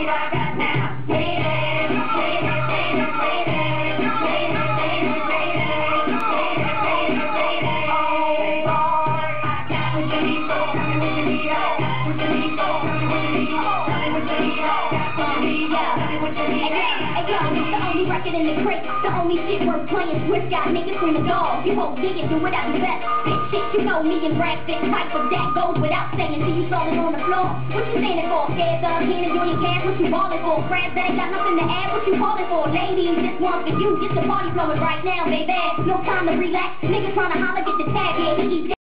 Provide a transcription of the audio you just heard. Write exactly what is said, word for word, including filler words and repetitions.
beat I got now. Waiting, waiting, waiting, waiting, waiting, waiting, waiting, waiting, waiting. Oh, Lord, I got what you need, so tell me what you need. I got what you need, so tell me what you need. Tell me what you need. I got what you need. Tell me what you need. Hey, yo, it's the only record in the crate, the only shit worth playing. Switch got niggas from the dog. You won't dig it, do what I do best. Bitch, shit, you know me and Brad fit right, but that goes without saying. See you falling on the floor. What you standing for? Scared of can't enjoy your cash? What you balling for? Crabs that ain't got nothing to add. What you calling for? Ladies, this one for you. Get the party flowing right now, baby. No time to relax. Niggas trying to holler, get the tag, yeah.